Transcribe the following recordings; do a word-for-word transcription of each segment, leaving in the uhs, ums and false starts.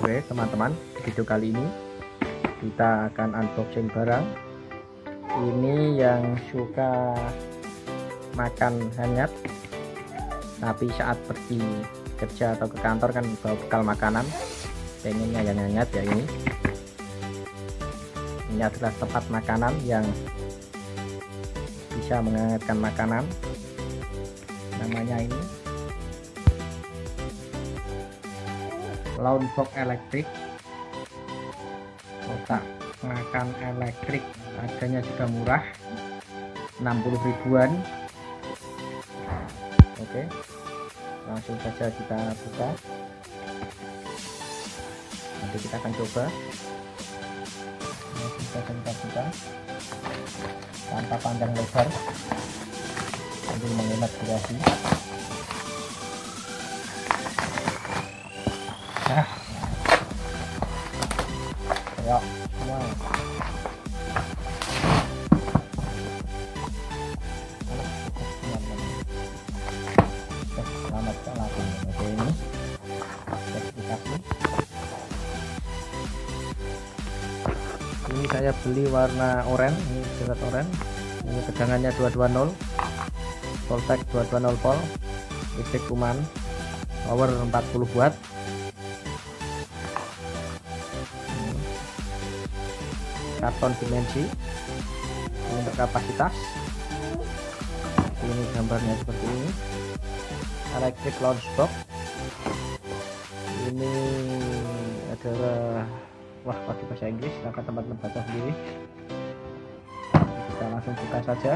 Oke teman-teman, video kali ini kita akan unboxing barang. Ini yang suka makan hanyat tapi saat pergi kerja atau ke kantor kan bawa bekal makanan, pengennya yang hanyat ya. Ini ini adalah tempat makanan yang bisa menghangatkan makanan, namanya ini Launchbox elektrik, kotak makan elektrik, harganya juga murah, enam puluh ribuan. Oke, langsung saja kita buka. Nanti kita akan coba. Langsung saja kita buka tanpa panjang lebar sambil menghemat durasi. Nah, ya semua. Selamat langsung. Oke, ini sertifikasi. Ini saya beli warna oranye, ini surat oranye. Ini tegangannya dua ratus dua puluh, voltage dua ratus dua puluh volt, listrik kuman, power empat puluh watt. Karton dimensi, ini untuk kapasitas. Ini gambarnya seperti ini. Electric Launchbox. Ini adalah, wah, pakai bahasa Inggris, silakan teman-teman baca sendiri. Kita langsung buka saja.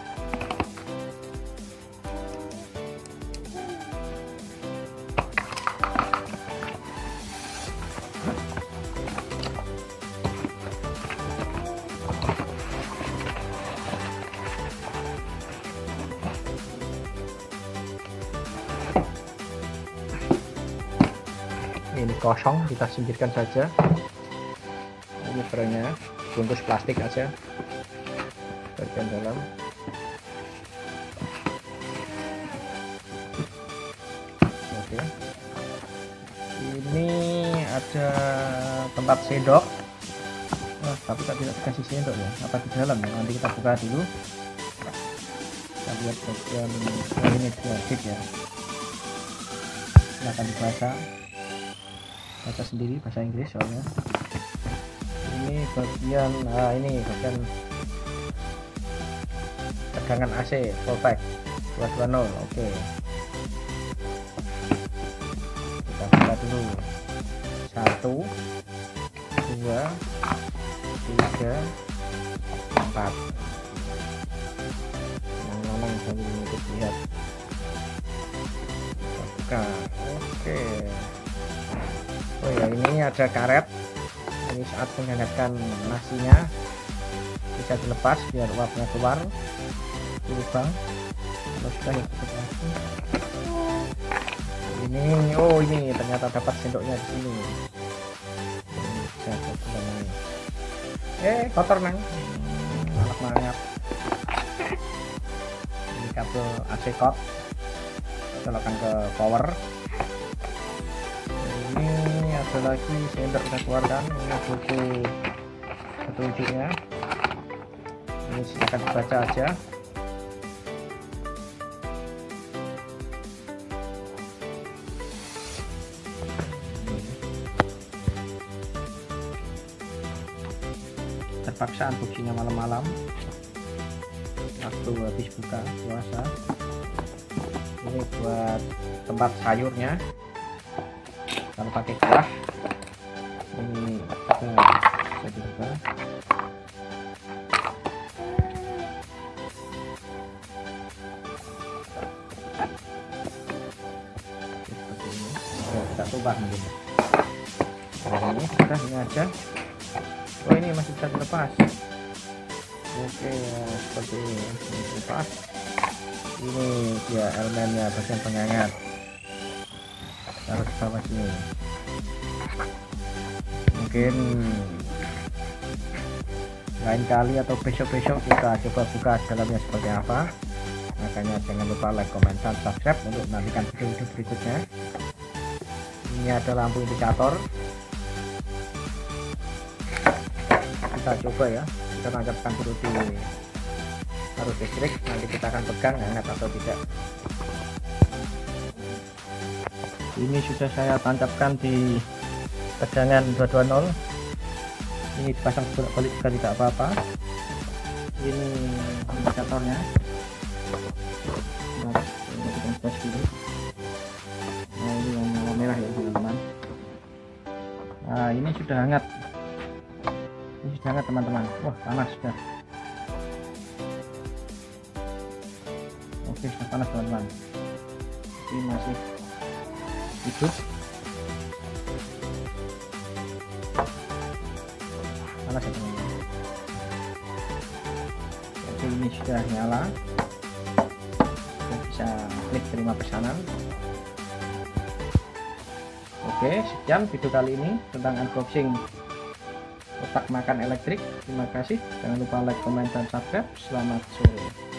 Ini kosong, kita singkirkan saja. Ini barangnya bungkus plastik aja bagian dalam. Oke, ini ada tempat sendok. Wah, tapi tak tidak dikasih sendok ya, apa di dalam ya? Nanti kita buka dulu, kita lihat bagian oh, ini sedikit ya, silahkan dibaca baca sendiri bahasa Inggris soalnya. Ini bagian, nah ini bagian tegangan A C voltage dua ratus dua puluh. Oke, kita buka dulu. Satu, dua, tiga, empat. Yang mana sambil untuk lihat. Kita buka. Oke. Oh ya, ini ada karet. Ini saat menghangatkan nasinya bisa dilepas biar uapnya keluar di lubang. Kalau sudah ya tutup lagi. Ini, oh ini ternyata dapat sendoknya di sini. Ini bisa ini. Eh, kotor nang. Anak manyap. Ini kabel A C cord. Colokan ke power. Ada lagi sender kita keluarkan. Ini buku petunjuknya, ini silakan dibaca aja. Terpaksa unboxingnya malam-malam waktu habis buka puasa. Ini buat tempat sayurnya kalau pakai kuah. Ini kita bisa dibuka. Seperti ini. Oke, kita coba mungkin. Nah, ini sudah, ini aja. Oh, ini masih bisa dilepas. Oke, ya, seperti ini. Ini dilepas. Ini dia elemennya, bagian penghangat. Taruh ke bawah sini. Mungkin lain kali atau besok-besok kita coba buka dalamnya seperti apa. Makanya jangan lupa like, comment, dan subscribe untuk menantikan video-video berikutnya. Ini ada lampu indikator kita coba ya, kita tancapkan dulu di arus listrik, nanti kita akan pegang hangat atau tidak. Ini sudah saya tancapkan di tegangan dua ratus dua puluh. Ini dipasang bolak-balik juga tidak apa-apa. Ini indikatornya. Nah, ini kita tes dulu. Nah, ini yang warna merah ya teman-teman. Nah, ini sudah hangat. Ini sudah hangat teman-teman. Wah, panas sudah. Oke, sudah panas teman-teman. Ini masih hidup. Panas ya teman-teman. Oke, ini sudah nyala. Kita bisa klik terima pesanan. Oke, sekian video kali ini tentang unboxing kotak makan elektrik. Terima kasih. Jangan lupa like, komen, dan subscribe. Selamat sore.